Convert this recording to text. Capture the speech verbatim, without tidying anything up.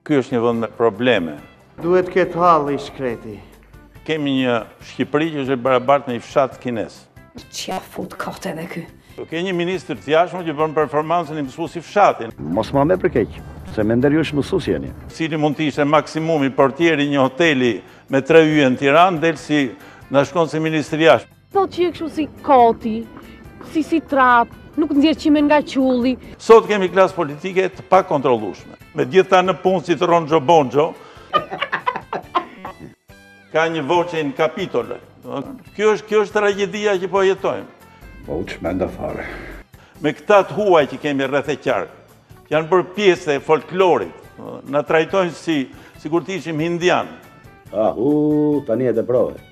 Ky është një vend me probleme. Duhet këtë halë i shkreti. Kemi një Shqipëri që është e barabartë me një fshat kines. Çja fut kote edhe ky. Ke një ministër të jashtëm që bën performancën e mësuesi fshatin. Mos ma me për keq, se me ndër jush mësues jeni. Cili mund të ishte maksimumi portieri një hoteli me tre yje në Tiranë, del si na shkon si ministri i jashtëm. Thot që je kështu si koti, si si trap, nuk nxjerr qimen nga qulli. Sot kemi klasë politike të pa kontrollueshme. Me gjitha në punë si të Ronxho Bonxho. Ka një voce në kapitol. Kjo është, kjo është tragjedia që po jetojmë. Po u çmenda fare. Me këta të huaj që kemi rreth e qark, janë bërë pjesë e folklorit. Na trajtojnë si sikur të ishim hindian. Ah, u, tani e të prove.